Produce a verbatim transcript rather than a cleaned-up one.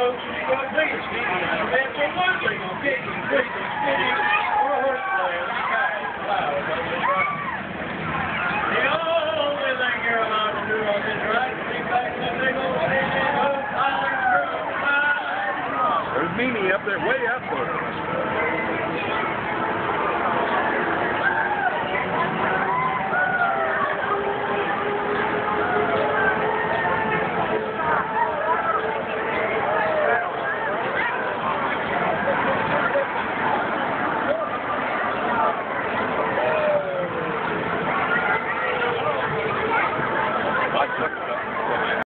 folks is going to be a skinny. That's for one thing on getting quick and skinny or a horse player. The only thing you're allowed to do on this ride is be back in that big old city and go flying through. There's Mimi up there, way up there.